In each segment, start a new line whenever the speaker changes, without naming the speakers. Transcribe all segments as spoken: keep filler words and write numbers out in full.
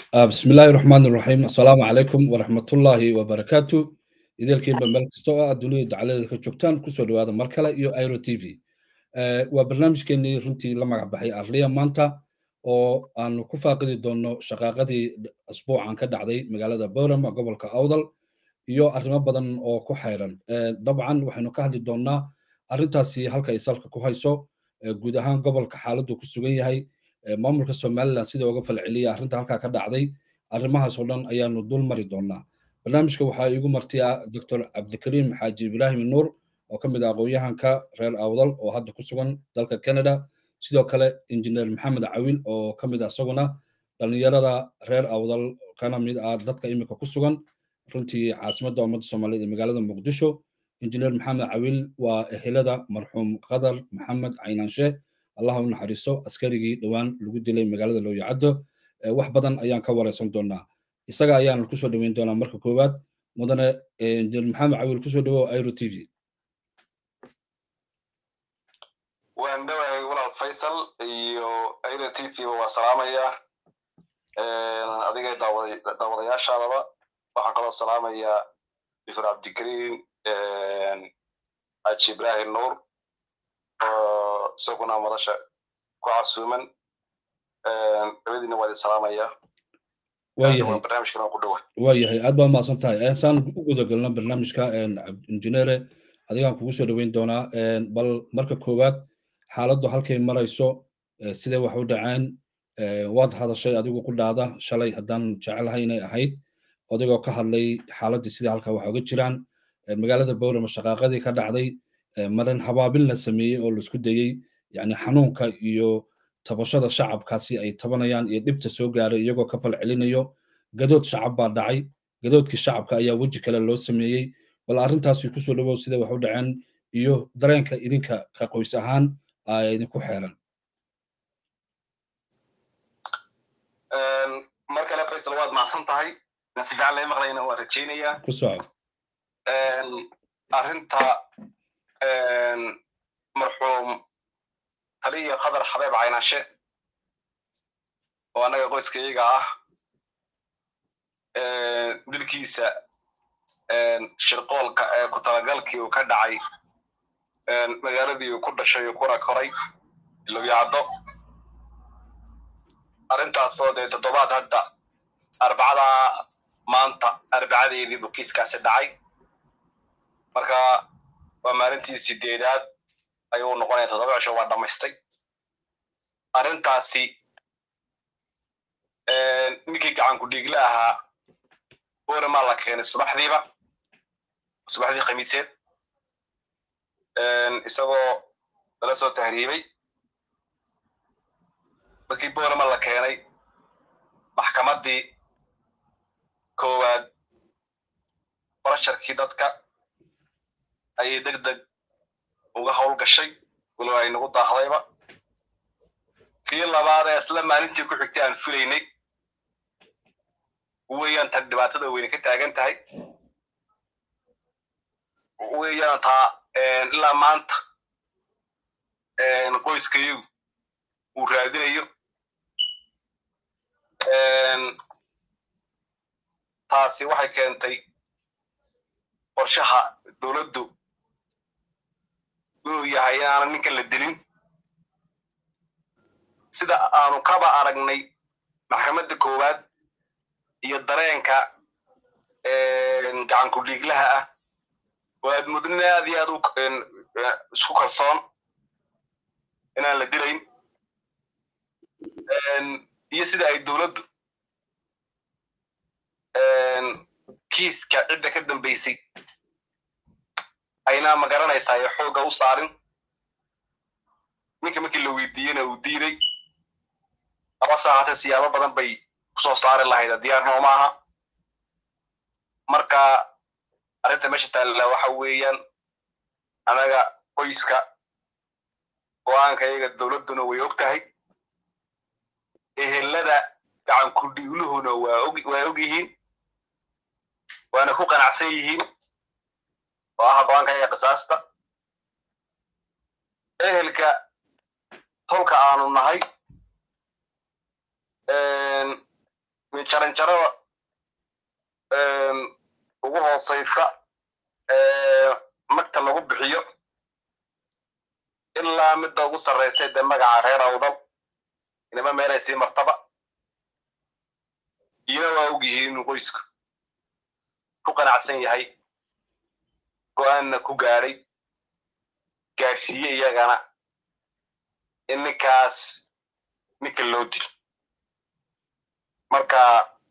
آه بسم الله الرحمن الرحيم السلام عليكم ورحمة الله وبركاته إذا الكلمة ملك استوى الدنيا على كجوكتان كسر هذا مركلة يو ايرو تي في آه وبرنامج كني رنتي لما بحي أرليا مانتا oo aanu ku faaqidi doono shaqaaqadii asbuucan ka dhacday magaalada Boorama gobolka Awdal iyo arrimo badan oo ku xeeran dabcan waxaynu ka hadli doonaa arrintaasi halka ay salka ku hayso guud ahaan gobolka xaaladdu ku sugan yahay maamulka Somaliland sida uga falceliya arrinta halka ka dhacday arrimahaas oo dhan ayaanu dul mari doonaa barnaamijka waxaa igu martiya Doctor Cabdikariim Xaaji Ibraahim Nuur oo ka mid ah aqoonyahanka reer Awdal oo hadda ku sugan dalka Canada sidoo kale injineer maxamed cawil oo ka mid ah isaguna dhalinyarada reer Awdal kana mid ah dadka imika ku sugan runtii caasimadda ummadda Soomaaliyeed ee magaalada Muqdisho injineer maxamed cawil waa ehelada marxuum qadar maxamed caynaanshe allah u naxariisto askarigii dhowaan lagu dilay magaalada Looyacaddo wax badan ayaan ka wareysan doonaa isaga ayaan ku soo dhaweyn doonaa marka koowaad mudane injineer maxamed cawil ku soo dhawow Airo T V
waan dhawahay walaal Faisal iyo Airo T V waa salaamaya een adiga daawadayaashaadaba waxaan kaloo salaamaya Doctor Cabdikariim een Xaaji Ibraahim Nuur oo isaguna madasha ku casuuman een dabadiina waa salaamaya
waayahay
barnaamijkan ku dhawahay
waayahay aad baa maasan tahay aan u guda galno barnaamijka een injineer adigaan kugu soo dhaweyn doonaa een bal marka koowaad xaaladdu halkay marayso sidee wax u dhaceen waad hadashay adigu ku dhaada shalay haddaan jecelahay inay ahayd odigoo ka hadlay xaaladii sida halka wax uga jiraan magaalada Boorama shaqaaqadii ka dhacday maran habaabil la sameeyay oo la isku dayay yani xanuunka iyo tabashada shacabkaasi ay tabanayaan iyo dhibta soo gaaray iyagoo ka fal celinayo gadood shacab baa dhacay gadoodkii shacabka ayaa weji kale loo sameeyay bal arrintaasi ku soo dhawow sida wax u dhaceen iyo dareenka idinka ka qoys ahaan ay idinku xeeran
een markale Faisal waad macsan tahay nasiican la maqlayna waa rajeynaya
ku soo
een arrinta een marxuum taliya qadar xabeeb caynashe oo anaga qoyskayga ah een dilkiisa een shirqoolka ee ku talagalkii uu ka dhacay een magaaladii uu ku dhashay oo kura koray Looyacaddo arrintaas oo de toddobaad hadda arbacada maanta arbacadeedii bukiiskaasi dhacay marka waa maalintii sideedaad ayuu noqonaya toddoba cisho waa dhamaystay arrintaasi een ninkii gacan ku dhiigla ahaa Boorama la keenay subaxdiiba subaxdii khamiiseed een isagoo la soo tahriibay markii Boorama la keenay maxkamadii koowaad barasharkii dadka ayay degdeg uga hawl gashay walow ay nagu daaqdayba kii labaad ee isla maalintii ku xigtay aan filaynay weeyaan tan dhibaatada weyn ka taagan tahay weeyaan taa ilaa maanta een qoyskayu uu raadinayo een taasi waxay keentay qorshaha dawladdu uu yahay inaan ninka la dilin sida aanu kaba aragnay maxkamadda koowaad iyo dareenka een gacan ku dhiiglaha ah waad mudnaa aad iyo aad u isku kalsoon inaan la dilayn een iyo sida ay dawladdu een kiiska cidda ka dambeysay ayna ma garanaysaa ee xooga u saarin ninka markii la weydiiyena uu diiday ama saacada siyaabo badan bay ku soo saari lahayd diyaar noo maaha marka arrinta meesha taalla waxa weeyaan anaga qoyska go'aankayaga dawladduna way og tahay ehelada gacan ku dhiigluhuna waa og waa og yihiin waana ku qanacsan yihiin oo ah go'aankayaga qisaasta ehelka tolka aanu nahay een من شرن شرا وهو صيفة مكتب لغو بحيو إلا مدة وصل رئيسي دمجع غير أوضل إنما ما رئيسي مرتبة ينوى وجهين وقيسك كوكنا عسين يهي كوان كوغاري gaarsiiye iyagana in ninkaas ninka loo dilo marka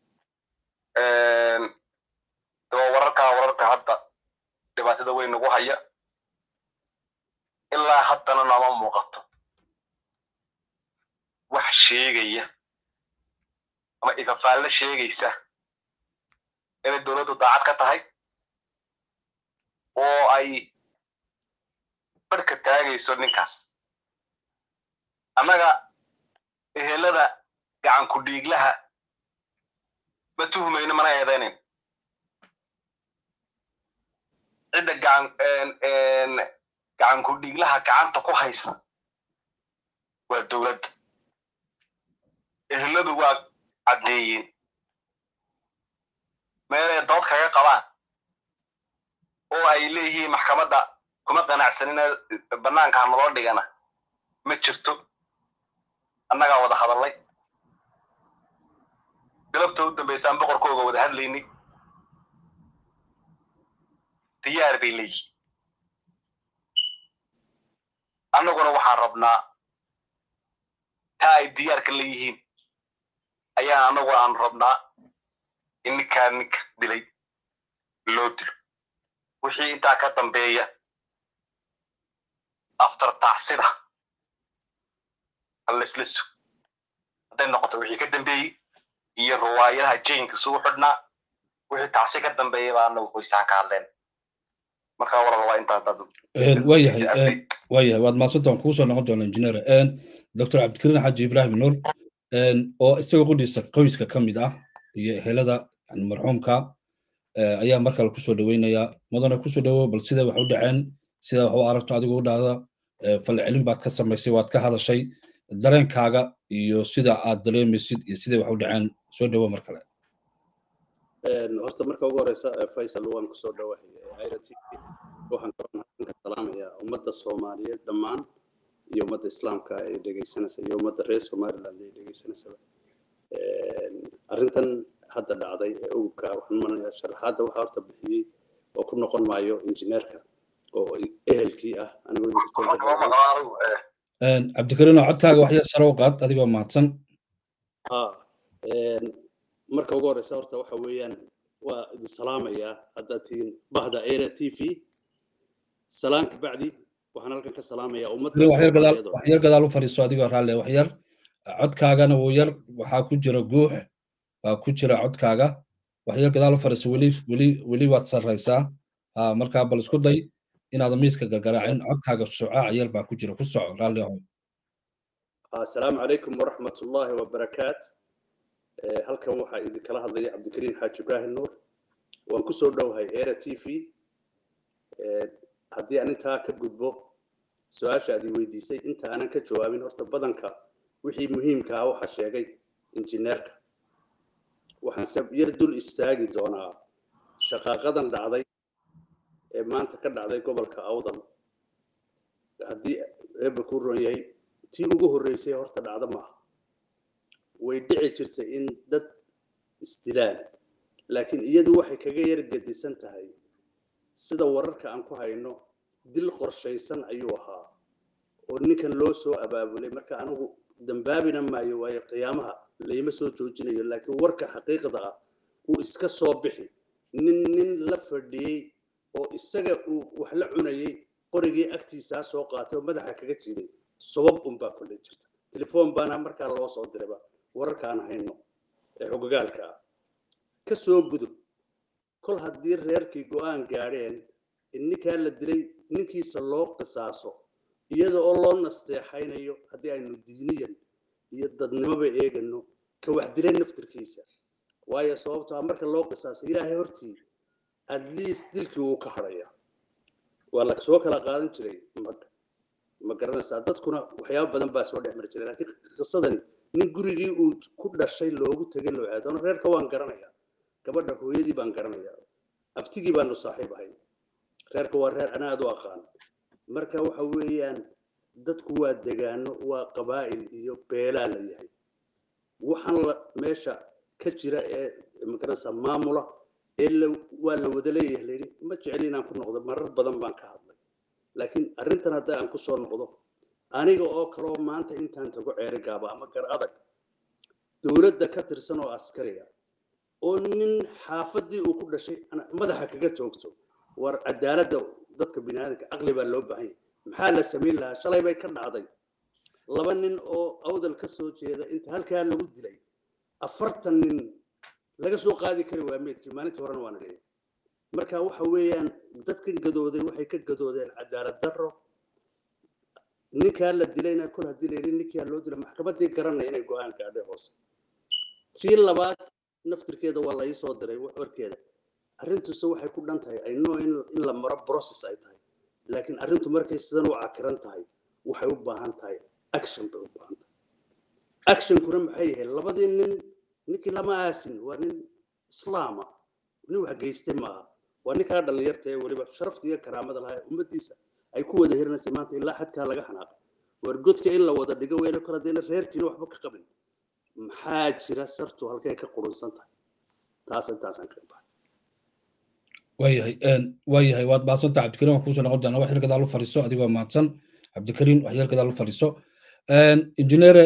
daba wararka wararka hadda dhibaatada weyn ugu haya ilaa haddana nama muuqato wax sheegaya ama ifafaale sheegaysa inay dowladdu daacad ka tahay oo ay barka taagayso ninkaas annaga ehelada gacan ku dhiiglaha ma tuhmayno mana eedaynin cidda gacan gacan ku dhiiglaha gacanta ku haysa waa dowladda eheladu waa caddeeyeen meelay dood kaga qabaan oo ay leeyihiin maxkamadda kuma qanacsanina banaanka naloo dhigana ma jirto annagaa wada hadallay galabta u dambaysaan boqorkooga wada hadlaynay diyaar bay leeyihiin annaguna waxaan rabnaa taa ay diyaarka leeyihiin ayaan annagu aan rabnaa in ninkaa ninka dilay loo dilo wixii intaa ka dambeeya after tacsida hallislisu hadday noqoto wixii ka dambeeyey iyo riwaayadaha jaynka suu xidhnaa wixii tacsi ka dambeeyey baa anagu qoysaan ka hadleen markaa walal waa intaa dad
waayahay waayahay waad maasantaan kugu soo noqon doona injineer doctor cabdikariin xaaji ibraahim nuur oo isaga qudhiisa qoyska ka mid ah iyo ehelada marxuumka ayaa mar kale kusoo dhaweynayaa mudane kusoo dhawo bal sida wax u dhaceen sida wax u aragto adigu u dhahda falcelin baad ka samaysay waad ka hadashay dareenkaaga iyo sida aad dareemaysid iyo sida wax u dhaceen soo dhawo mar kale
horta marka ugu horeysa Faisal waan ku soo dhawahay ayrati waxaan ka salaamayaa ummadda Soomaaliyeed dhammaan iyo ummadda Islaamka ay dhageysanaysa iyo ummadda reer Soomaaliland ay dhageysanaysa arrintan hadda dhacday ee ugubka waxaan manayaa sharaxaadda waxa horta bixiyay oo ku noqon maayo injineerka oo ehelkii ah anigu
een cabdikariin codkaaga wax yar sare u qaad adigoo mahadsan
ha een marka ugu horeysa horta waxa weeyaan waa idin salaamayaa hadda tiin bahda Aira T V salaanka bacdi waxaan halkan ka salaamayaa ummadda
wax yar gadaal wax yar gadaal u fariiso adigoo raalle wax yar codkaagana wuu yar waxaa ku jira guux waa ku jira codkaaga wax yar gadaal u fariiso weli weli weli waad sarraysaa ha markaa bal isku day inaad miiska gargaraacin codkaaga shucaac yar baa ku jira ku soco raalli ahow
assalaamu calaykum waraxmatullaahi wabarakaat halkan waxaa idin kala hadlaya cabdikariin xaaji ibraahim nuur waan ku soo dhowahay Aira T V haddii aan intaa ka gudbo su-aasha aad i weydiisay inta aanan ka jawaabin horta badanka wixii muhiimka ah waxa sheegay injineerka waxaan sab yar dul istaagi doonaa shaqaaqadan dhacday ee maanta ka dhacday gobolka Awdal haddii eeba ku roon yahay tii ugu horeysay horta dhacda maaha way dhici jirtay in dad istilaan laakiin iyadu waxay kaga yar gadisan tahay sida wararka aan ku hayno dil qorshaysan ayuu ahaa oo ninkan loo soo abaabulay marka anigu dambaabina maayo waayo qiyaamaha layma soo joojinayo laakiin warka xaqiiqda ah uu iska soo bixi nin nin la fadhiyay oo isaga uu wax la cunayay qorigii agtiisa soo qaatay oo madaxa kaga jiiday sabab un baa kulay jirta telefoon baana markaa loo soo dirayba wararkaan hayno ee xogagaalka ka soo gudub kol haddii reerkii go'aan gaadheen in ninkaa la dilay ninkiisa loo qisaaso iyada oo loo nasteexaynayo haddii aynu diiniyan iyo dadnimoba eegano ka wax dilay naftirkiisa waayo sababtoo marka loo qisaaso ilaahay hortii at least dilkii uu ka haraya waa la soo kala qaadan jiray ma garanaysaa dadkuna waxyaabo badan baa soo dhex mari jiray laakiin qisadani nin gurigii uu ku dhashay loogu tagay loo caado reerka waan garanayaa gabadha hooyadii baan garanayaa abtigii baanu saaxiib ahay reerka waa reer ana aad u aqaan marka waxa weeyaan dadku waa degaano waa qabaa'il iyo beelaa la yahay waxaan meesha ka jira ee magarasa maamula ee waa la wada leeyahay ma jecel inaan ku noqdo marar badan baan ka hadlay laakiin arrintan hadda aan ku soo noqdo aniga oo kale maanta intaan tago ceeri gaaba ama gar adag dawladda ka tirsan oo askariga oo nin xaafadii uu ku dhashay madaxa kaga toogto war cadaaladda dadka bini'aadamka aqli baa loo baahan yahay maxaa la samayn lahaa shalay bay ka dhacday laba nin oo awdal ka soo jeeda inta halkaa lagu dilay afartan nin laga soo qaadi kari waa meedkii maalintii horena waana leeyahay marka waxa weeyaan dadkan gadooday waxay ka gadoodeen cadaalad darro ninkaa la dilayna kol haddii la yidhi ninkaa loo dilay maxkamaddii garanay inay go-aan gaadhay hoose tii labaad naftirkeeda waa la ii soo diray warkeeda arrintuuse waxay ku dhan tahay aynoo in la maro process ay tahay laakiin arrintu markay sidan u cakiran tahay waxay u baahan tahay action bay u baahan tahay actionkuna maxay yahay labadii nin ninkii lama aasin waa nin islaama nin wax geystay maaha waa ninkaa dhallinyarta ee weliba sharafta iyo karaamada lahaa ummaddiisa ay ku wada hirnaysay maanta ilaa xadkaa laga xanaaqay war godka in la wada dhigo weyna kor haddayna reerkiina waxba ka qabin maxaa jira sartu halkay ka qurunsan tahay taas intaasaan ka baxay
waayahay waayahay waad baasanta cabdikariim waan kuusoo noqon doonaa wax yar gadaal u fadhiiso adigoo mahadsan cabdikariim wax yar gadaal u fadhiiso injineere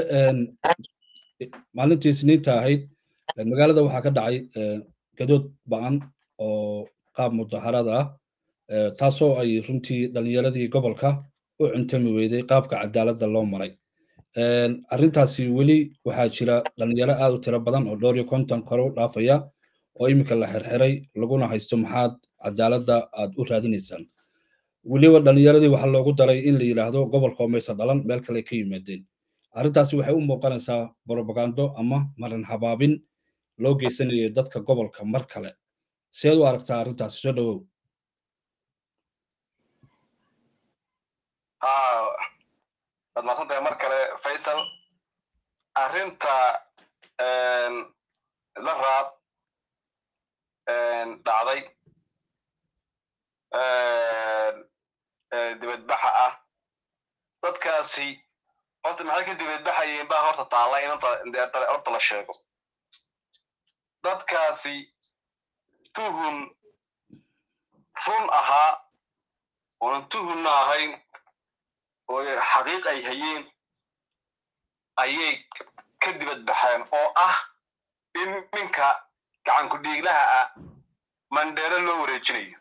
maalintii isniinta ahayd magaalada waxaa ka dhacay gadood ba'an oo qaab mudaharada ah taasoo ay runtii dhallinyaradii gobolka u cuntami weyday qaabka cadaaladda loo maray arrintaasi weli waxaa jira dhallinyaro aad u tiro badan oo dhowr iyo konton kore u dhaafaya oo iminka la xirxiray laguna haysto maxaad cadaaladda aad u raadinaysaan weliba dhallinyaradii waxaa loogu daray in la yidhaahdo gobolka maysa dhalan meel kale ka yimaadeen arrintaasi waxay u muuqanaysaa brobagando ama marin habaabin loo geysanayo dadka gobolka mar kale seed u aragtaa arrintaasi soo dhawow
waad mahadsantahay mar kale faysal arrinta la raab dhacday dibadbaxa ah dadkaasi horta maxay ka dibadbaxayeen baa horta taalla in horta la sheego dadkaasi tuhun run ahaa oonan tuhunna ahayn oo xaqiiq ay hayeen ayay ka dibadbaxeen oo ah in ninka gacanku dhiiglaha ah mandheero loo wareejinayo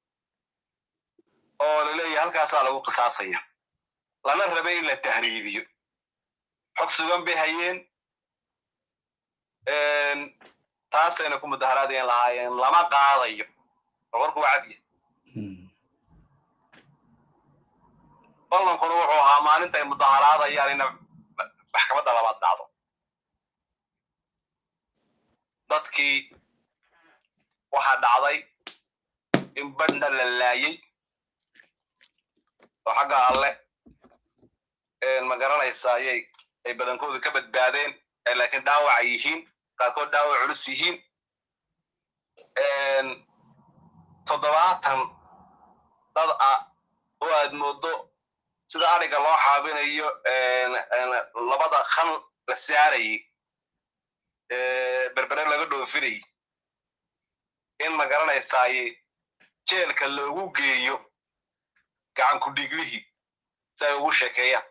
oo la leeyahay halkaasaa lagu qisaasaya lana rabay in la tahriibiyo xog sugan bay hayeen taasayna ku mudaharaadeen lahaayeen lama qaadayo warku waa cadiya ballankuna wuxuu ahaa maalinta ay mudaharaadayaan ina maxkamadda labaad dhacdo dadkii waxaa dhacday in badhna la laayay oo xagga alle ma garanaysa ayay ay badankooda ka badbaadeen laakiin dhaawac ay yihiin qaarkood dhaawac culus yihiin toddobaatan dad ah oo aad moodo sida ariga loo xaabinayo labada khan la saarayay berbere laga dhoofinayay in ma garanaysaaye jeelka loogu geeyo gacanku dhiiglihii si ay ugu sheekeeyaan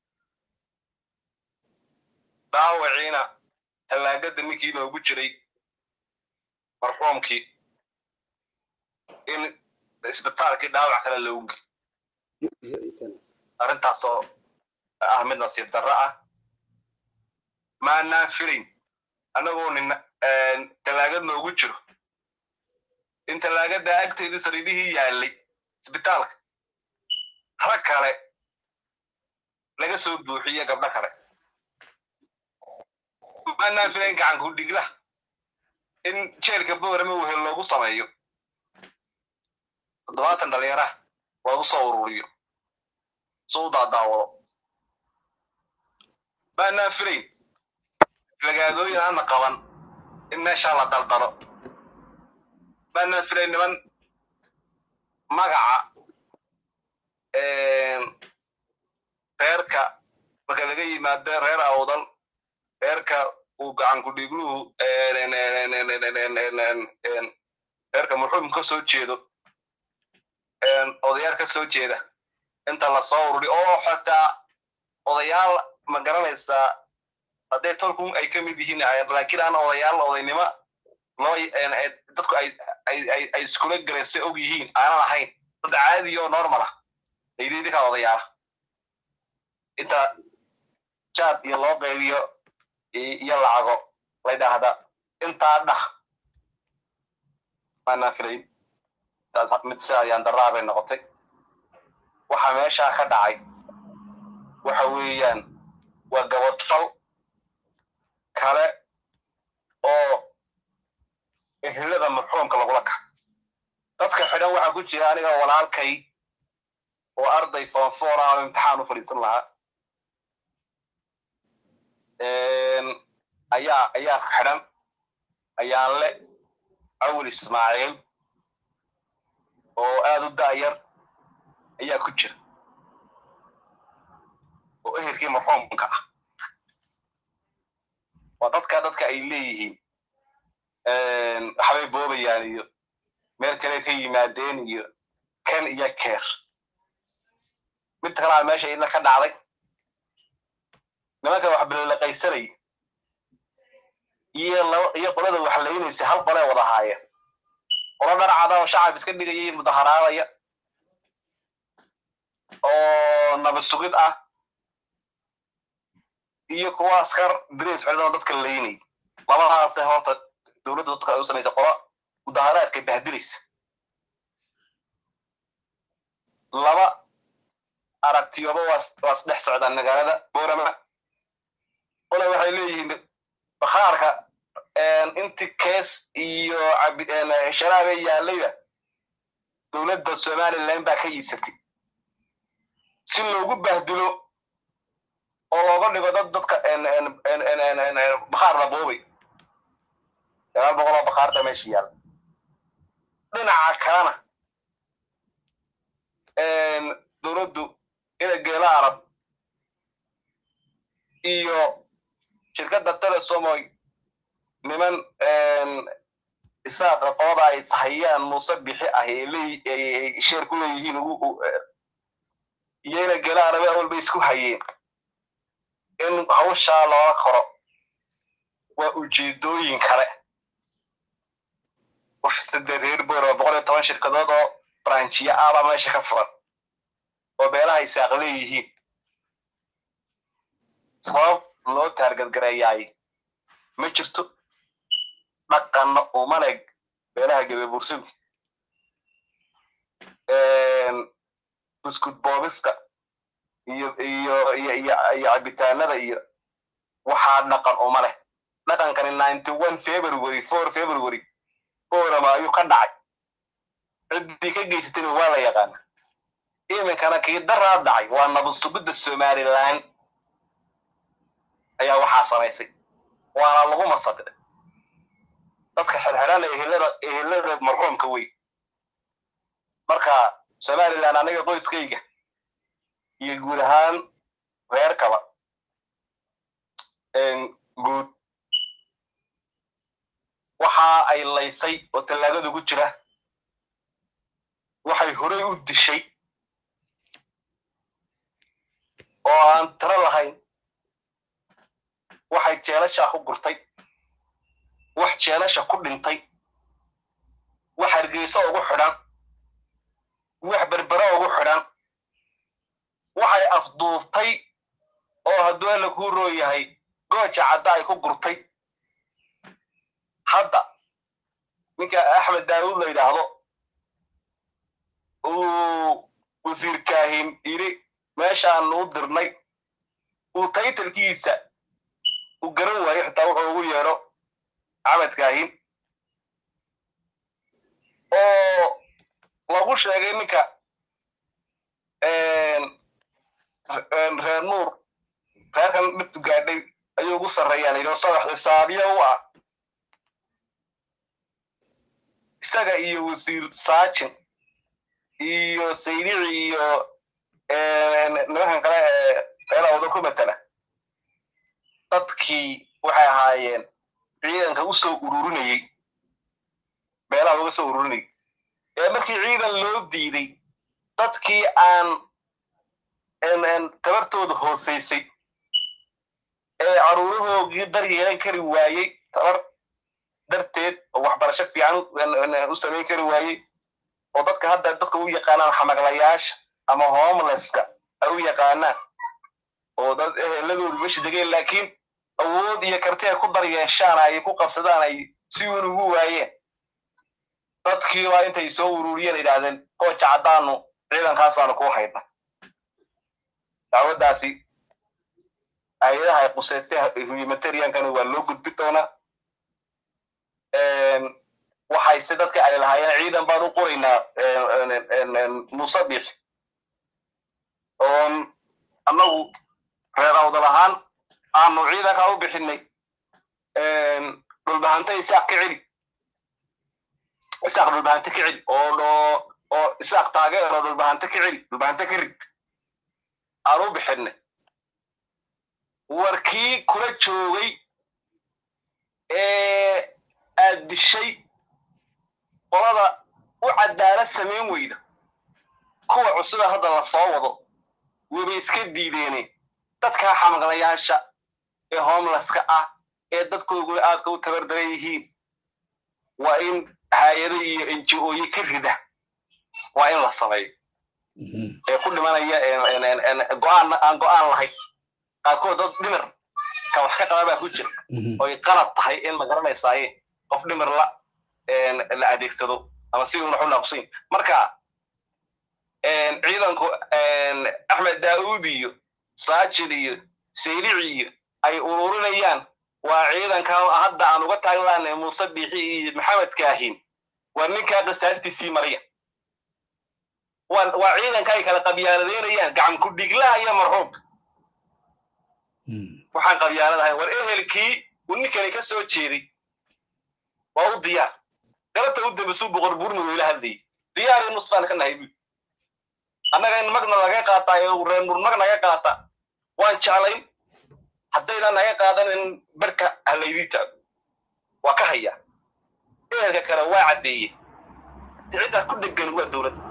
dhaawaciina tallaagada ninkii loogu jiray marxuumkii in isbitaalkii dhaawac kale loogu geeyo arrintaasoo ah mid nasiib darro ah maanaan filayn annagoo nin tallaagad noogu jiro in tallaagada agteedii sariirihii yaallay isbitaalka rag kale laga soo buuxiye gabdho kale maanaan filayn gacanku dhiglaha in jeelka boorama wehel loogu sameeyo toddobaatan dhalinyaraha loogu soo ururiyo soo daadaawado maanaan filayn lagaadooyin aan qaban in meesha la daldalo bana filay niman magaca een reerka marka laga yimaado reer awdal reerka uu gacan ku dhigluhu een een reerka muxuum ka soo jeedo een odayaal ka soo jeeda inta la soo ururi oo xataa odayaal ma garanaysaa haddee tolkun ay ka mid yihiin laakiin aan odayaal odaynimo loo dadku ay ay ay iskula garaysay og yihiin aanan ahayn dad caadi oo normal ah idinka odayaal inta chat iyo loo qaybiyo iyo lacago la yidhaahda intaa dhah ana filay taas mid si ayaan daraabay noqotay waxa meesha ka dhacay waxa weeyaan waa gabadh kale oo ehelada marxuumka lagula kac dadka xidhan waxa ku jira aniga walaalkay oo arday form four ah imtixaan u fadhiisan lahaa een ayaa ayaa xidhan ayaa le awil ismaaciil oo aad u daayar ayaa ku jira oo ehelkii marxuumka ah waa dadka dadka ay leeyihiin een waxbay boobayaan iyo meel kale ka yimaadeen iyo kan iyo keer mid kale meesha ina ka dhacday nimanka wax bilaqaysanay iyo iyo qolada wax leeynaysa hal qole wada haayeen qolo dharcada oo shacab iska dhigayay mudaharaadaya oo nabad sugid ah iyo kuwa askar bariis xidhan dadka leeynay labadaas horta dawladda dadka ay u sameysay qolo mudaharaadka bahdilis laba aragtiyoba was dhex socdaan magaalada boorama qole waxay leeyihiin bakhaarka inti kees iyo sharaaba yaalayba dawladda somaliland baa ka iibsatay si loogu bahdilo oo looga dhigo dad dadka bakhaar la boobay sagaal boqol oo bakhaarta meesha yaal dhinaca kalena dawladdu ina geela arab iyo shirkadda telesomoy niman isaaq qooda ay sahayaan muuse bixi ah ee sheer ku leeyihiin iyo ina geela arabe awalba isku hayeen in hawshaa looga koro waa ujeedooyin kale وفسد غير بورو بقول طبعا شركات او برانشيا ابا ماشي كفر وبيلها يساقليه صوب لو تارجت غرياي ما جرتو دقن او ملك بيلها غبي بورسد ان بسكوت بوبسكا iyo iyo iyo iyo abitaanada iyo waxa dhaqan oo male dhaqankan ninety-one February four February boorama ayuu ka dhacay cidii ka geysatay waa la yaqaan iimankana kii daraa dhacay waa nabad sugidda Somaliland ayaa waxa samaysay waa lagu masabiday dadka xirxiran ee helada helada marxuumka way marka Somaliland anaga qoyskayga iyo guud ahaan reerkaba een guud waxa ay laysay oo talaagada ugu jira waxay horay u dishay oo aan tara lahayn waxay jeelasha ku gurtay wax jeelasha ku dhintay wax hargeysa ugu xidhan wax berbera ugu xidhan waxay afduubtay oo hadduu la ku rooyahay gooja cadda ay ku gurtay hadda ninka Axmed Daawud la yiraahdo oo wasiir kaahin iri meeshaan u dirnay oo taytalkiisa u garan waayay xitaa wuxuu ugu yeero Axmed kaahin oo lagu sheegay ninka een een reer nuur reerkan mid gaadhay ayuu ugu sarreeyaan iyo sadax xisaabiye u ah isaga iyo wasiir saajin iyo saydici iyo nimankan kale ee meelaha wada ku matala dadkii waxay ahaayeen ciidanka u soo ururinayay meelaha laga soo ururinayay ee markii ciidan loo diiday dadkii aan tabartooda hooseysay ee caruurahoogii daryeelan kari waayey tabar darteed oo waxbarasho fiican u samayn kari waayey oo dadka hadda dadka u yaqaanaan xamaqlayaasha ama homelesska ay u yaqaanaan oo dad eheladoodu meesha degeen laakiin awood iyo karti ay ku daryeeshaan ay ku qabsadaan ay si weyn ugu waayeen dadkii waa intay soo ururiyeen yidhaahdeen kooja caddaanu ciidankaasaanu ku hayna dacwaddaasi hay-adaha ay quseystay humanitariankana waa loo gudbi doonaa waxayse dadka ay lahaayeen ciidan baan u qoraynaa musadix oon annagu reer awdal ahaan aanu ciidankaa u bixinay dhulbahanta isaaq ka celi isaaq dhulbahanta ka celi oo dhoo oo isaaq taageero dhulbahanta ka celi dhulbahanta ka rid aan u bixinay warkii kula joogay ee aad dishay qolada u cadaalad samayn weyda kuwa cusuba hadda la soo wado waba iska diideeneen dadka xamaqlayaasha ee homelesska ah ee dadkoodu aadka u tabardaran yihiin waa in hay-ado iyo n g o-yi ka rida waa in la sameeyo ee ku dhimanaya go-aan aan go-aan lahayn qaarkood dad dhimir ka wax ka qaba baa ku jira oy qalad tahay in ma garanaysaaye qof dhimir la la adeegsado ama si uu naxu naaqsin marka ciidanku axmed daauud iyo saajid iyo saylici iyo ay ururinayaan waa ciidanka hadda aan uga taagnaanay muuse biixi iyo maxamed kaahin waa ninkaa qisaastiisii mariya waa ciidanka ay kala qabyaaladeynayaan gacan ku dhiglaha iyo marxuub waxaan qabyaanadahay war ehelkii uu ninkani ka soo jeeday waa u diyaar galabta u dambasuu boqor buurni wuu ila hadlayay diyaari nusbaan ka nahay buu annaga in magna laga qaataa ee reer mur mag naga qaata waan jeclayn haddayna naga qaadan in barka halaydii taago waa ka hayaa ehelka kale waa caddeeye cidda ku dhegan waa dowladda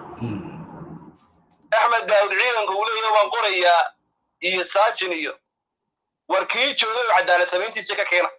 axmed daawud ciidanka uu leeyahay waan qorayaa iyo saajin iyo warkii joogay cadaalad samayntiisa ka keena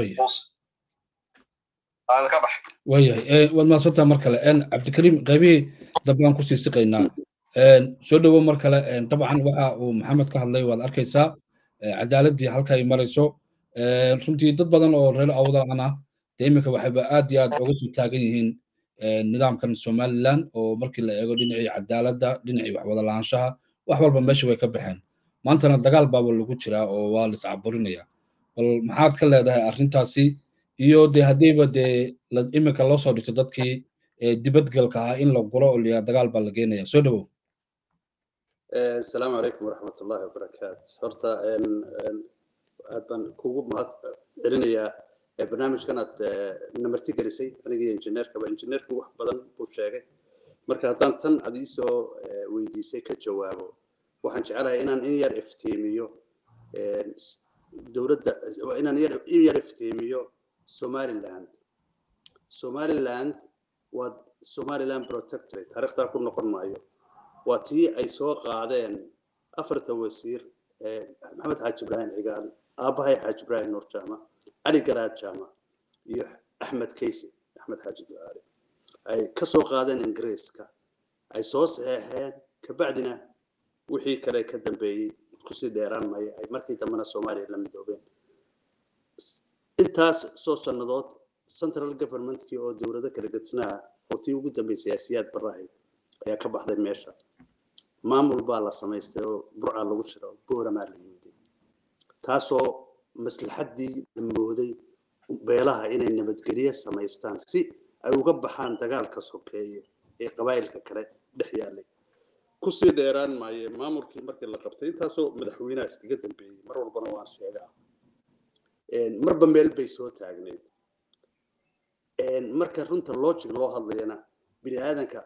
aan ka baxay
wayahay waad mahadsantahay mar kale cabdikariim qaybihii dabaan kusii siqaynaa soo dhowo mar kale dabcan waxa uu maxamed ka hadlay waad arkaysaa cadaaladii halka ay marayso runtii dad badan oo reer awdal ah dee iminka waxayba aad iyo aad uga soo taagan yihiin nidaamkan somaliland oo markii la eego dhinacii cadaaladda dhinacii wax wada lahaanshaha wax walba meesha way ka baxeen maantana dagaal baaba lagu jiraa oo waa la iscaburinaya bal maxaad ka leedahay arrintaasi iyo dee haddiiba dee iminka loo soo dhigto dadkii dibadgalka ahaa in la guro oo liyaa dagaal baa la geenaya soo dhowow
asalaamu calaykum waraxmat ullahi wabarakaatu horta aad baan kugu mahad celinayaa barnaamijkan aad namarti gelisay aniga iyo injineerkaba injineerku wax badan buu sheegay marka haddaan tan ad iisoo weydiisay ka jawaabo waxaan jecelahay inaan in yar iftiimiyo dowladda inaan in yar iftiimiyo somaliland somaliland waa somaliland protectorate taariikhdaa ku noqon maayo waa tii ay soo qaadeen afarta wasiir maxamed xaaji ibraahim cigaal aabbahay xaaji ibraahim nuur jaama cali garaad jaama iyo axmed kaysi axmed xaaji ducaale ay ka soo qaadeen ingiriiska ay soo saxeexeen kabacdina wixii kale ka dambeeyey kusii dheeraan maya ay markii dambena soomaaliya la midoobeen intaas soo sannadood central governmentkii oo dowlado kala gadsnaa oo tii ugu dambeysay siyaasiyaad barahay ayaa ka baxday meesha maamul baa la samaystay oo burca lagu jiro booramaa la yimid taasoo maslaxaddii la mooday beelaha inay nabadgelyo samaystaan si ay uga baxaan dagaalka sokeeye ee qabaa'ilka kale dhex yaallay kusii dheeraan maaye maamulkii markii la qabtay intaasoo madaxweynaha iskaga dambeeyey mar walbana waan sheegaa marba meel bay soo taagneed marka runta logic loo hadlayana bini aadanka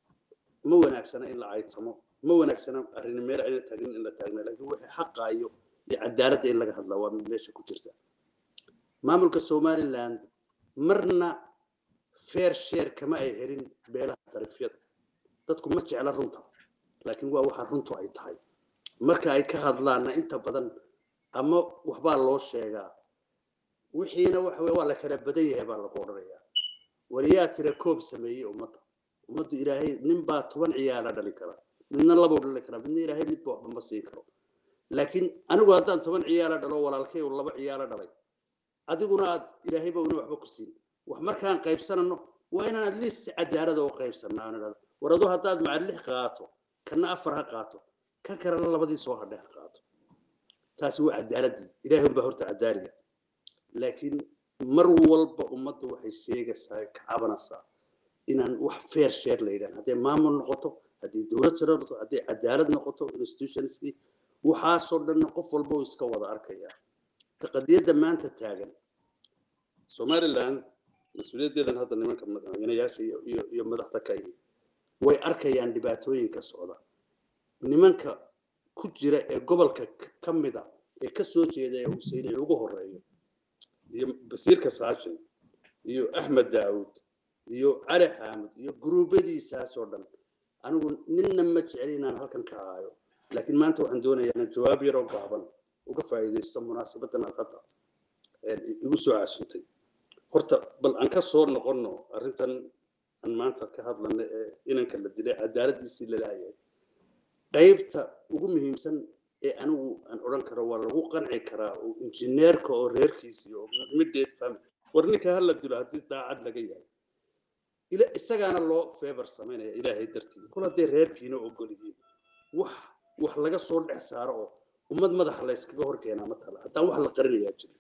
ma wanaagsana in la caytamo ma wanaagsana arrin meel ay taagin in la taagna laakiin wixii xaqaayo iyo cadaaladda in laga hadlaa waa meesha ku jirta maamulka Somaliland marna fair share kama ay herin beelaha tarifyada dadku ma jecla runta laakiin waa waxa runtu ay tahay marka ay ka hadlaana inta badan ama waxba loo sheegaa wixiina wax waa la kala badan yahay baa la qorayaa wariyaa tira koob sameeyay ummadda ummaddu ilaahay nin baa toban ciyaala dhali kara midna laba dhali kara midna ilaahay mid baa waxba ma siin karo laakiin anigu haddaan toban ciyaala dhalo walaalkay oo laba ciyaala dhalay adiguna aad ilaahay baa waxba ku siin wax markaan qaybsanano waa inaan at least cadaalad oo qaybsanaa warado haddaad macal lix qaato kana afar ha qaato ka karana labadii soo hadhay ha qaato taasi waa cadaalad ilaahay baa horta cadaaliya laakiin mar walba ummaddu waxay sheegaysaa ka cabanaysaa inaan wax fair share la yidhaahdo hadday maamul noqoto haddii dowlad sare noqoto hadday cadaalad noqoto institutionski waxaasoo dhan qof walba uu iska wada arkaya qadiyadda maanta taagan Somaliland mas'uuliyaddeedan hadda nimanka madaxweynayaasha iyo iyo madaxda ka yihiin way arkayaan dhibaatooyinka socda nimanka ku jira ee gobolka ka mid ah ee ka soo jeeda ee Hussein ugu horeeyo iyo basiirka saashin iyo Ahmed Daawud iyo Ali Xaamid iyo gruubadiisa soo dhan anigu ninna ma jecel inaan halkan ka aayo laakiin maanta waxaan doonayaa jawaab yar oo gaaban uga faa'iideysto munaasabadan hadda ee igu soo casuntay horta bal aan ka soo noqono arrintan aan maanta ka hadlanay ee inanka la dilay cadaaladiisii la laayay qaybta ugu muhiimsan ee anigu aan oran karo waa lagu qanci karaa oo injineerka oo reerkiisii oo middeed family warninka hal la dilo haddii daacad laga yahay ila isagaana loo favor sameynaya ilaahay dartii kula hadday reerkiina ogol yihiin wax wax laga soo dhex saaro oo ummad madaxa la iskaga hor keenaa matala haddaan wax la qarinayaa jiro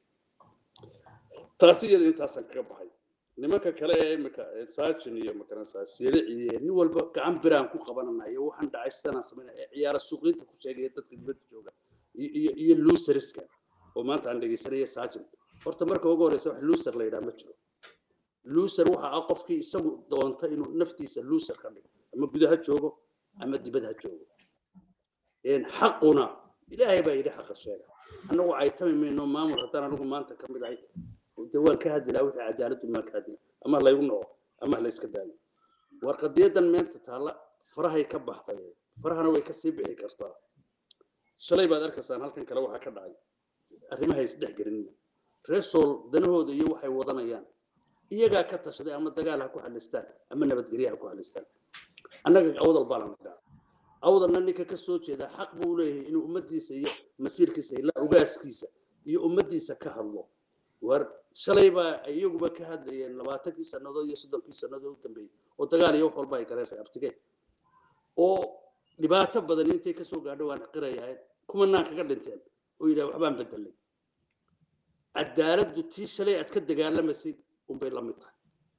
taasi iyada intaasan kaga baxay nimanka kale ee imika saajin iyo makaransaa siriciye nin walba gacan biraan ku qabananayo waxaan dhacaystana sameynaya ciyaara suuqinta ku sheegaya dadka dibadda jooga iyo iyo loserska oo maanta aan dhageysanaya saajin horta marka ugu horeysa wax loser la yiraahdo ma jiro loser waxa ah qofkii isagu doonta inuu naftiisa loser ka dhigo ama gudaha joogo ama dibadda joogo een xaquna ilaahay baa yidhi xaq sheega annagu ay tamayno maamul haddana anigu maanta ka mid ahay دوان كهدي لا وحي عدالته ما كهدي أما لا يقولوا أما لا يسكداي ورقدية من تطلع فرها يكبح طيب فرها نوي كسب يكرتا شلي بعد أركسان هل كان كلوها كداي أرمها يسدح قرني رسول دنه ده يوحي وضنا يان إيجا كتش ده أما دجالها كوه الإستان أما نبت جريها كوه الإستان أنا أود البالان ده أود أن أنك كسوتش ده حق بوله إنه أمدي سيء مسير كيسة لا أجاس كيسة يأمدي سكه الله war shalay ba ayaguba ka hadlayeen labaatan sanadood iyo soddon sanadood u dambeeyay oo dagaal iyo wax walba ay kala reebtigeen oo dhibaato badan intay ka soo gaadho waan qirayaa kuma naan kaga dhinteen oo ilaa waxbaan bedelay cadaaladdu tii shalay aad ka dagaalamasay un bay la mid tahay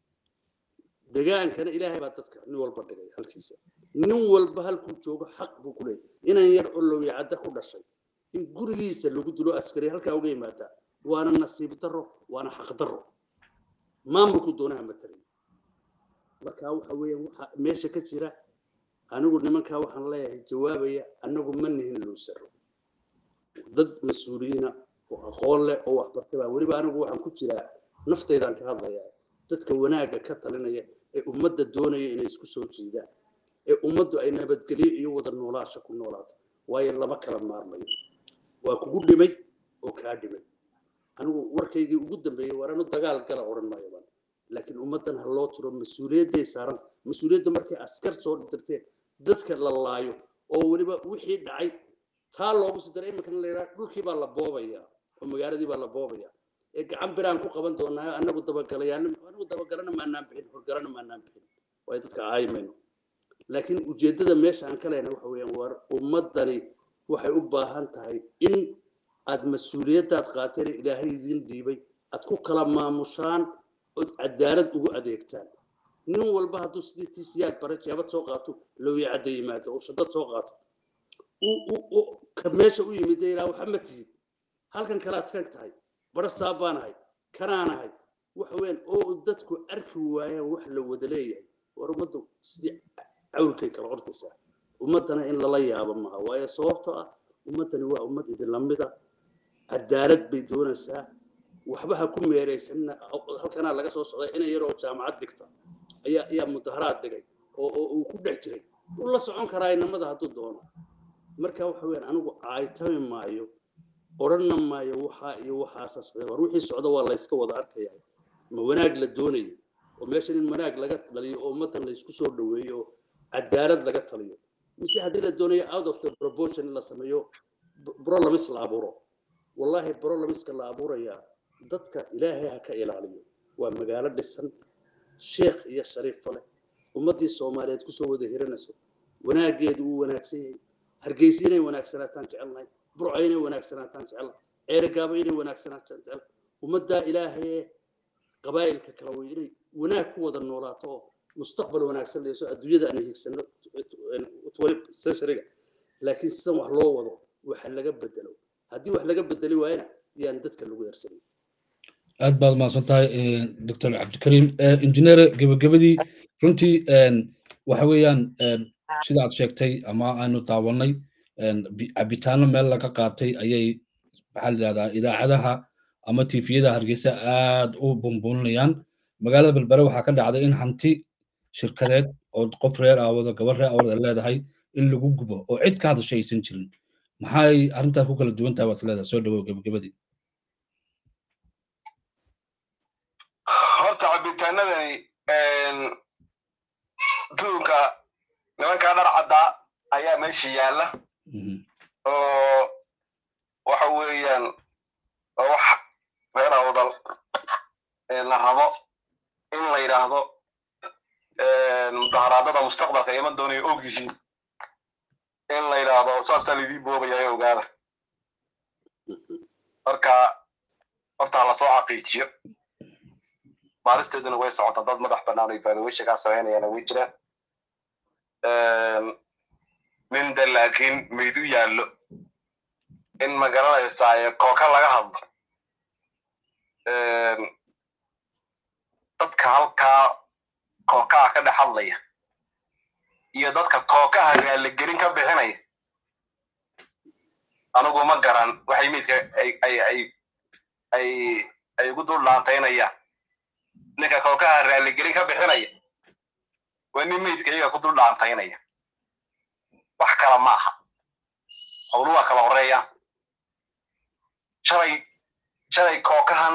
dagaankana ilaahay baa dadka nin walba dhigay halkiisa nin walba halkuu joogo xaq buu ku leeyahay inaan yar oo loo yacada ku dhashay in gurigiisa lagu dilo askari halka uga yimaada وانا نصيب درو وانا حق درو ما ملكو دونها مثلا marka waxa weeyaan waxa meesha ka jira anigu nimanka waxaan leeyahay jawaabaya anagu ma nihin loo saro dad mas'uuliyiina oo aqoon leh oo wax bartay waliba anigu waxaan ku jiraa naftaydan ka hadlayaa dadka wanaaga ka talinaya ee ummadda doonaya inay isku soo jiidaan ee ummaddu ay nabadgelyo iyo wada noolaansho ku noolaato waayo lama kala maarmayo waa kugu dhimay oo ka dhimay anigu warkaygii ugu dambeeyay warano dagaal gala oran maayo baan laakiin ummadan ha loo tiro mas'uuliyadday saaran mas'uuliyadda markay askar soo dirteen dadka la laayo oo waliba wixii dhacay taa loogu soo diray iminkan la yiraahdo dhulkii baa la boobaya oo magaaladii baa la boobaya ee gacan biraan ku qaban doonaa anagu dabagalayaan anagu dabagalana ma naan bixin horgalana ma naan bixin way dadka caaymayno laakiin ujeedada meesha aan ka leenahay waxa weeyaan war ummadani waxay u baahan tahay in aad mas'uuliyadaad qaateen ilaahay idin dhiibay aad ku kala maamushaan oo cadaalad ugu adeegtaan nin walba hadduu sidii siyaad barajaabad soo qaato loo yacada yimaado oo shadad soo qaato uu uu ka meesha u yimid ilaa waxa ma tijid halkan kala adkaan tahay برسا بانهاي كرانهاي وحوين أو دتكو أركو ويا وحلا ودلية ورمضوا سدي عول كي كالغرتسا ومدنا إن الله يهاب معها ويا صوتها ومدنا هو ومد إذا لمدة الدارت بدون ساعة وحبها كم يريس إن هل كان على قصص إن يروح جامعة دكتور هي هي مظاهرات دقي وكل حجري والله صعون كراي نمدها هتدون مركا وحوين أنا عايتهم معيو ورنا ما يوحى يوحى أساس روحي السعودة والله يسكوا ضعرك يعني ما وناق للدوني وماشي المناق لقت لي أمة اللي يسكسور دويه الدارد لقت ليه مسيح هذه الدنيا out of the proportion اللي سميوه برولا مثل عبورة والله برولا مثل عبورة يا ضدك إلهي هكا إلى عليه ومقالة للسن شيخ يا شريف فله ومدي الصومالية تكسو ذهير نسو وناقيد وناكسي هرقيسيني وناكسناتان جعلنا برعيني وناكسناتان جعلنا عيرقابيني وناكسناتان جعلنا ومدى إلهي قبائل ككرويني وناك هو ذا النوراتو مستقبل وناكسن ليسو الدنيا أنا هيك سنة وتولد سنة لكن سنة الله وضع وحلقة بدلوا هدي وحلقة بدلوا وين يندتك اللي يرسل
أدبر ما صنطاي دكتور عبد الكريم إنجنير قبل قبدي runtii waxa weeyaan sidaad sheegtay ama aanu daawanay cabitaano meel laga qaatay ayay maxaa la yidhahdaa idaacadaha ama tifiyada hargeysa aad u bumbuunayaan magaalada berbere waxaa ka dhacday in hanti shirkadeed oo qof reer aawado gabar reer aawada leedahay in lagu gubo oo cid ka hadashay aysan jirin maxay arrintaas ku kala duwan tahay waad leedahay soo dhawow gabagabadii
horta cabitaanadani duunka nimanka dhar caddaa ayaa meesha yaalla oo waxa weeyaan wax reer awdal la rabo in la yidhaahdo mudaharaadada mustaqbalka iman doonaya og yihiin in la yidhaahdo saasaa laydii boobayayo ogaada marka horta lasoo xaqiijiyo baaristeeduna way socotaa dad madax bannaan oo evaluationkaa sameynayana way jiraan minda laakiin maydu yaallo in ma garanaysaa kooka laga hadlo dadka halkaa kookaha ka dhex hadlaya iyo dadka kookaha raaligelin ka bixinaya anigu ma garan waxay midka ay ay ay ay ay ugu dul dhaantaynayaan ninka kookaha raaligelin ka bixinaya waa nin meydka iyaga ku dul dhaantaynaya wax kala ma aha howlu waa kala horeeya shalay shalay kookahan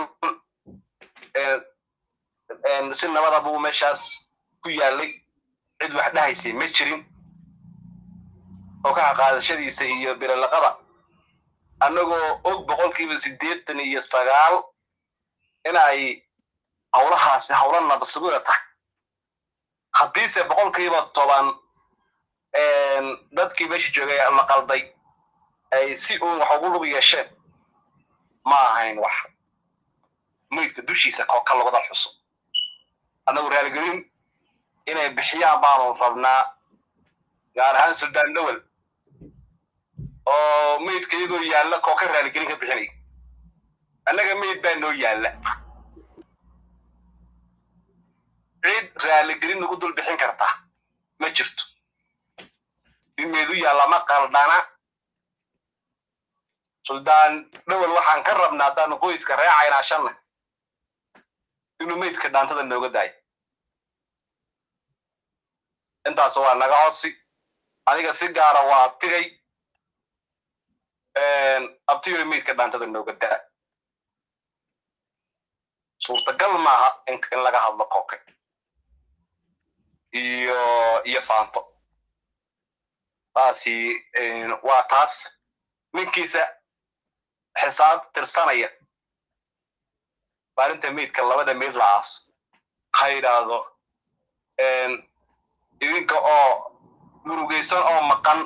si nabada buu meeshaas ku yaalay cid wax dhahaysay ma jirin kookaha qaadashadiisa iyo bilalaqada annagoo og boqolkiiba siddeetan iyo sagaal in ay howlahaasi howla nabadsuguda tahay haddiise boqolkiiba toban dadkii meesha joogay la qalday ay si uun wax ugu lug yeesheen ma ahayn wax meydka dushiisa kooka lagada xuso annagu raaligelin inay bixiyaan baanu rabnaa gaar ahaan suldaan dhowel oo meydka iyagoo yaalla kooka raaligelin ka bixinaya annaga meyd baa noo yaalla cid raaligelin ugu dul bixin karta ma jirto in meedu yaalla ma qaldana suldaan dhowel waxaan ka rabnaa haddaan qoyska reecaynaa shanna inuu meydka dhaantada nooga daayo intaas waa naga codsi aniga si gaara waa abtigay abtigoy meydka dhaantada nooga daa suurtagal maaha in laga hadlo kooke iyo iyo faanto taasi waa taas ninkiisa xisaab tirsanaya maalinta meydka labada meyd la aaso ha yidhaahdo idinka oo murugaysan oo maqan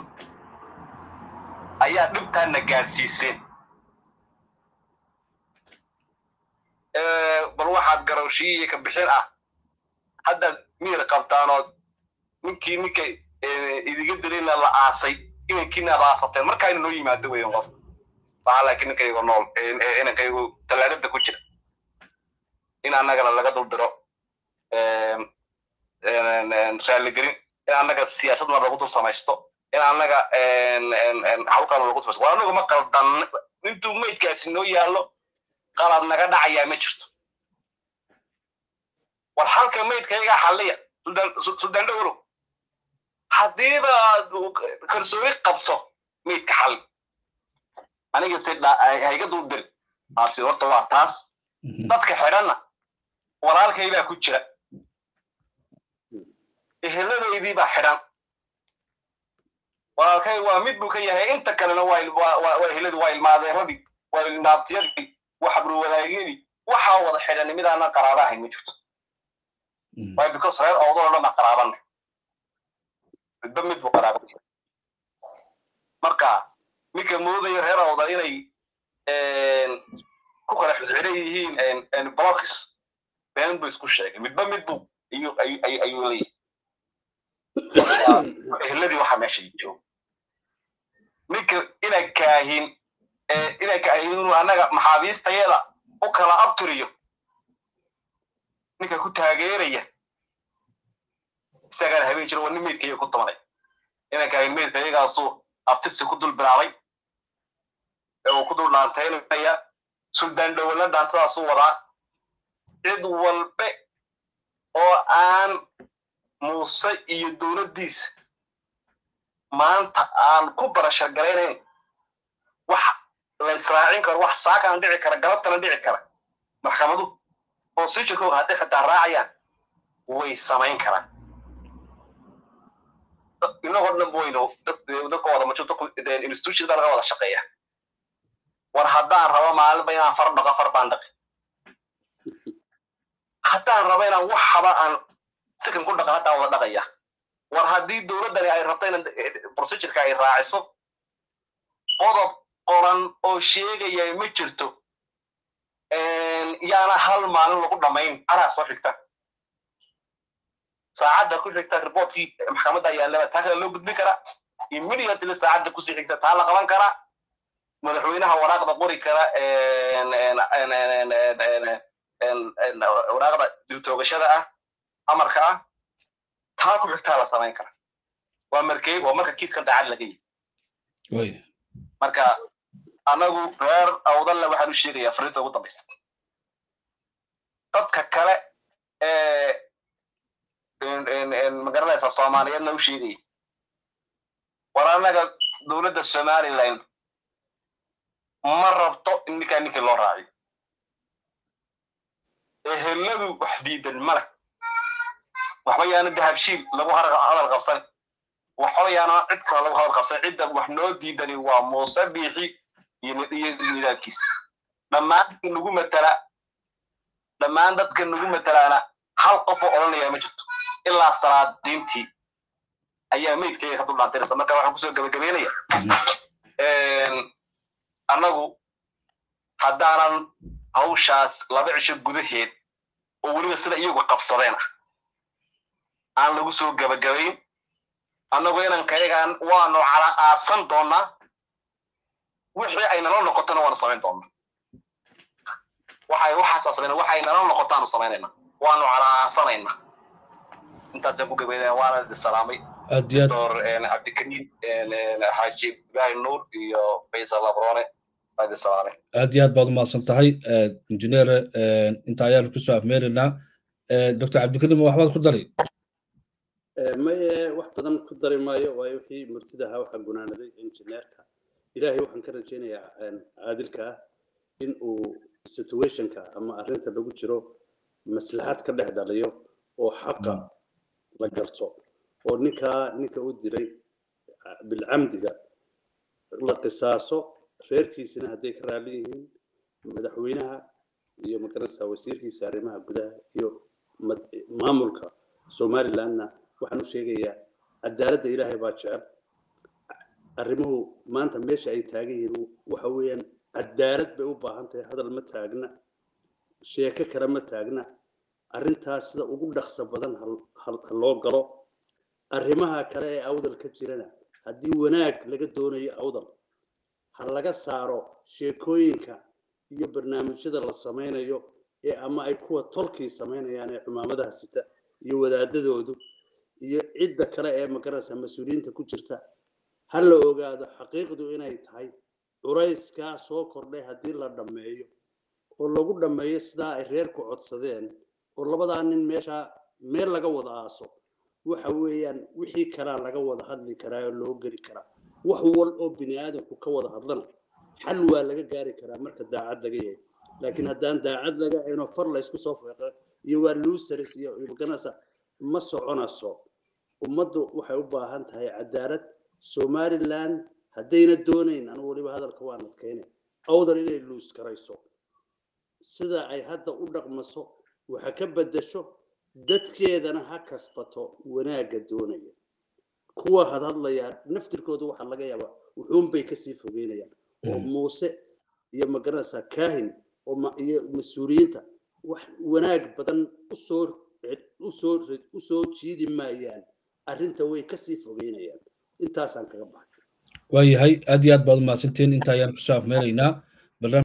ayaa dhibtaana gaadsiiseen bal waxaad garowshiyiyo ka bixin ah haddaad miyir qabtaanood ninkii ninkay idiga dilina la aasay inankiina ad aasateen markaa inu noo yimaado weyan qof waxaa laakiin ninkaygu nool inankaygu talaagada ku jira in annagana laga duldiro raaligelin in annaga siyaasadna lagu dul samaysto in annaga hawlkan lagu samaysto waa anagu ma qaldan intuu maydkaasi noo yaallo qalad naga dhacayaa ma jirto war halka maydkayga xalliya suldaan dhowrow haddiiba kalsooni qabto maydka xalli aniga si hayga duldiri taasi horta waa taas dadka xidhanna walaalkay baa ku jira eheladeydii baa xidhan walaalkay waa mid buu ka yahay inta kalena waa eheladu waa ilmaadeeradii waa ilmaabtiyadii waa xabruwadaagidii waxaa wada xidhan midaanan qaraaba ahayn ma jirto waayo because reer oodoo dhan baa qaraabanna midba mid buu qaraaba marka ninka moodaya reer ooda inay ku kala xidhan yihiin blocks been buu isku sheegay midba mid buu ayuu leeyahay ehladii waxaa meesha joogo ninka inay kaahin inay kaahin inuu annaga maxaabiistayada u kala abtiriyo ninka ku taageeraya isagaana habeen jiro waa nin meydkaya ku tumanay inay kaahin meydka iyagaasuu abtirsi ku dul bilaabay ee uu ku dul dhaantaynaya suldaan dhowla dhaantadaasuu wadaa cid walbe oo aan muuse iyo dowladdiisa maanta aan ku barashar garaynayn wax la israacin karo wax saakana dhici kara galabtana dhici kara maxkamadu oo si jirkooga hadday xitaa raacayaan way samayn karaan inagoo dhan weyno dadka wada majo institutionda laga wada shaqeeya war haddaan rabo maalinba inaan far dhaqo far baan dhaqi haddaan rabo inaan wax haba aan sikan ku dhaqan haddaan wada dhaqaya war haddii dowladdani ay rabto in procedureka ay raaciso qodob qoran oo sheegaya ma jirto yaana hal maalin lagu dhammayn araa soo xigta saacadda ku xigta reportkii maxkamadda yaallaba taa kale loo gudbin karaa immediately saacadda kusii xigta taa la qaban karaa madaxweynaha waraaqda qori kara waraaqda dibtoogashada ah amarka ah taa ku xigtaa la samayn kara waa markay waa marka kiiskan daacad laga yihi marka annagu reer awdalle waxaan u sheegayaa fariinta ugu dambaysa dadka kale ee magaranaysa soomaaliyeedna u sheegaya war annaga dowladda somaliland ma rabto in ninkaa ninkii loo raaciyo eheladu wax diidan male waxba yaana dahabshiil lagu hadal qabsan waxba yaana cid kale lagu hadal qabsan cidda wax noo diidani waa muuse biixi iyo nidaamkiisa dhammaan nagu matala dhammaan dadka nagu matalaana hal qof oo odhanaya ma jirto ilaa salaadiintii ayaa meydkayga ka duldhaantiraysa marka waxaan kusoo gabagabeynaya annagu haddaanan hawshaas laba cisho gudaheed oo weliba sida iyagu qabsadeen ah aan lagu soo gabagabayn annagu inankayagaan waanu cala aasan doonaa wixii ay nala noqotona waanu samayn doonaa waxay waxaasaa samayna waxay nala noqotaanu samaynayna waanu cala aasanaynaa intaasaan ku gabaynaya waana isalaamay doctor cabdikariim xaaji ibrahim nuur iyo faysal abrone aad isalaamay
aad iyo aad baad umahadsan tahay injineer inta ayaanu kusoo afmeeraynaa doctor cabdikariim waxbaad ku dari
maye wax badan ku dari maayo waayo wixii martida ahaa waxaa gunaanaday injineerka ilaahay waxaan ka rajaynayaa caadilka ah in uu situationka ama arrinta lagu jiro maslaxad ka dhex dhaliyo oo xaqa la garto oo ninkaa ninka u diray bilcamdiga la qisaaso reerkiisina hadday ka raali yihiin madaxweynaha iyo magaranaysaa wasiirkiisa arrimaha gudaha iyo maamulka somalilandna waxaan u sheegayaa cadaaladda ilaahay baa jecel arrimuhu maanta meesha ay taagan yihiin waxa weeyaan cadaalad bay u baahan tahay hadal ma taagna sheeko kale ma taagna arrintaas sida ugu dhaqso badan ha loo galo arrimaha kale ee awdal ka jirana haddii wanaag laga doonayo awdal ha laga saaro sheekooyinka iyo barnaamijyada la samaynayo ee ama ay kuwa tolkii samaynayaan ee cumaamadaha sita iyo wadaadadoodu iyo cidda kale ee magarasa mas'uuliyiinta ku jirta hal la ogaado xaqiiqdu inay tahay curayska soo kordhay hadii la dhameeyo oo lagu dhameeyo sida ay reerku codsadeen oo labada nin meesha meel laga wada aaso waxa weeyaan wixii kala laga wada hadli karaa oo loo gali karaa wax wal oo bini'aadamku ka wada hadlana xal waa laga gaari karaa marka daacad laga yahay laakiin haddaan daacad laga ayno far la isku soo feeqo iyo waa losers iyo maganasa ma soconayso ummaddu waxay u baahan tahay cadaalad Somaliland haddayna doonayn anu waliba hadalka waan adkeynay awdar inay loos karayso sida ay hadda u dhaqmaso waxa ka bedesho dadkeedana ha kasbato wanaaga doonaya kuwa hadlaya naftirkoodu waxa laga yaabaa wuxuun bay ka sii fogeynayaan oo muuse iyo magarasa kaahin oo mas'uuliyiinta wax wanaag badan u soo u soo u soo jiidi maayaan arrinta way ka sii fogeynayaan intaas aan kaga baxay
waayahay aad iyo aad baad u mahadsantiin inta ayaan ku saaf meelaynaa